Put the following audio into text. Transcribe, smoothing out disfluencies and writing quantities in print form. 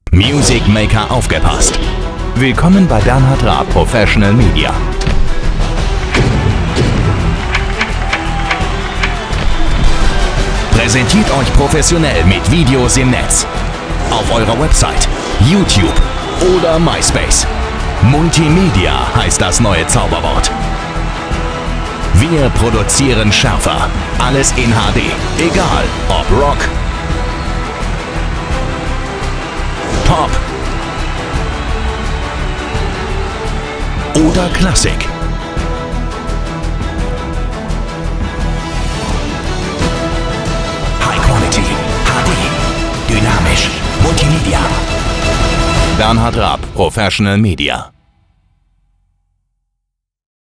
Music Maker aufgepasst! Willkommen bei Bernhard Raab Professional Media. Präsentiert euch professionell mit Videos im Netz. Auf eurer Website, YouTube oder MySpace. Multimedia heißt das neue Zauberwort. Wir produzieren schärfer. Alles in HD. Egal ob Rock, Pop oder Klassik. High Quality, HD, dynamisch, Multimedia. Bernhard Raab Professional Media.